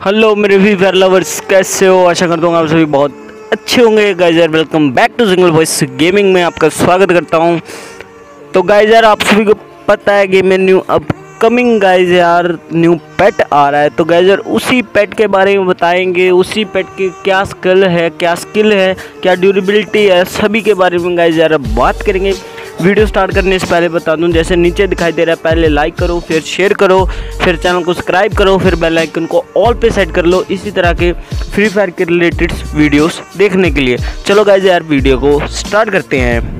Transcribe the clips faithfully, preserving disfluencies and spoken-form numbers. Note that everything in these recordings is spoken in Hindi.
हेलो मेरे फ्री फायर लवर्स, कैसे हो? आशा करता हूँ आप सभी बहुत अच्छे होंगे। गाइस यार welcome back to single voice gaming में आपका स्वागत करता हूँ। तो गाइस यार आप सभी को पता है गेम में न्यू अपकमिंग गाइस यार न्यू पेट आ रहा है। तो गाइस यार उसी पेट के बारे में बताएंगे, उसी पेट की क्या स्किल है, क्या स्किल है, क्या ड्यूरेबिलिटी है, सभी के बारे में गाइस यार बात करेंगे। वीडियो स्टार्ट करने से पहले बता दूं, जैसे नीचे दिखाई दे रहा है, पहले लाइक करो, फिर शेयर करो, फिर चैनल को सब्सक्राइब करो, फिर बेल आइकन को ऑल पे सेट कर लो इसी तरह के फ्री फायर के रिलेटेड वीडियोस देखने के लिए। चलो गाइस यार वीडियो को स्टार्ट करते हैं।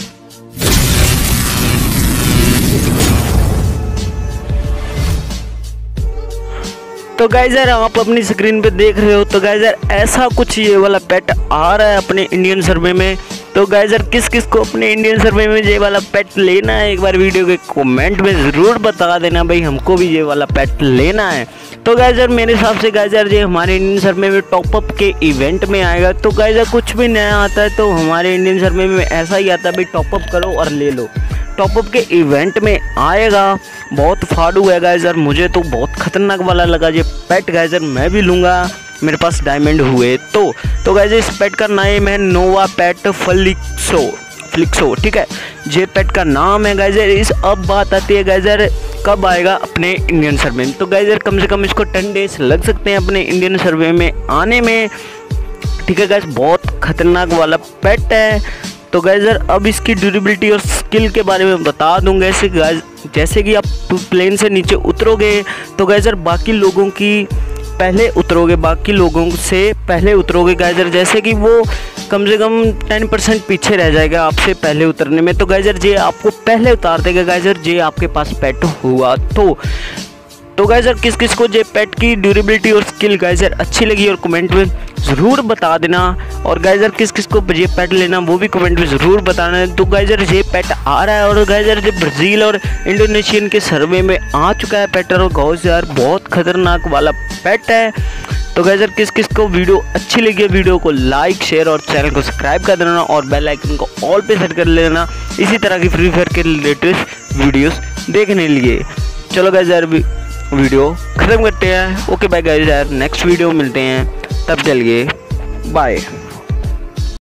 तो गाइस यार आप अपनी स्क्रीन पे देख रहे हो, तो गाइस यार ऐसा कुछ ये वाला पेट आ रहा है अपने इंडियन सर्वे में। तो गाइस यार किस किस को अपने इंडियन सर्वे में ये वाला पेट लेना है, एक बार वीडियो के कमेंट में ज़रूर बता देना भाई, हमको भी ये वाला पेट लेना है। तो गाइस यार मेरे हिसाब से गाइस यार ये हमारे इंडियन सर्वे में टॉपअप के इवेंट में आएगा। तो गाइस यार कुछ भी नया आता है तो हमारे इंडियन सर्वे में ऐसा ही आता है भाई, टॉपअप करो और ले लो। टॉपअप के इवेंट में आएगा, बहुत फाड़ू है गाइस यार, मुझे तो बहुत खतरनाक वाला लगा ये पेट। गाइस यार मैं भी लूँगा, मेरे पास डायमंड हुए तो। तो गाइस इस पेट का नाम है नोवा पेट फ्लिक्सो फ्लिक्सो ठीक है, ये पेट का नाम है गाइस यार। इस अब बात आती है गाइस यार कब आएगा अपने इंडियन सर्वे में। तो गाइस यार कम से कम इसको टेन डेज लग सकते हैं अपने इंडियन सर्वे में आने में, ठीक है गाइस। बहुत खतरनाक वाला पेट है। तो गाइस यार अब इसकी ड्यूरेबिलिटी और स्किल के बारे में बता दूंगा। ऐसे गाइस जैसे कि आप प्लेन से नीचे उतरोगे तो गाइस यार बाकी लोगों की पहले उतरोगे, बाकी लोगों से पहले उतरोगे गाइस यार, जैसे कि वो कम से कम टेन परसेंट पीछे रह जाएगा आपसे पहले उतरने में। तो गाइस यार ये आपको पहले उतार देगा गाइस यार, ये आपके पास पेट हुआ तो। तो गाइस यार किस किस को ये पेट की ड्यूरेबिलिटी और स्किल गाइस यार अच्छी लगी और कमेंट में ज़रूर बता देना। और गाइस यार किस किस को ये पेट लेना वो भी कमेंट में ज़रूर बताना है। तो गाइस यार ये पेट आ रहा है और गाइस यार ये ब्राज़ील और इंडोनेशियन के सर्वे में आ चुका है पेट, और गाइस यार बहुत खतरनाक वाला पेट है। तो गाइस यार किस किस को वीडियो अच्छी लगी, वीडियो को लाइक शेयर और चैनल को सब्सक्राइब कर देना और बेल आइकन को ऑल पे सेट कर लेना इसी तरह की फ्री फायर के लेटेस्ट वीडियोस देखने के लिए। चलो गाइस यार वीडियो ख़त्म करते हैं। ओके बाय गाइस यार, नेक्स्ट वीडियो मिलते हैं, तब चलिए बाय।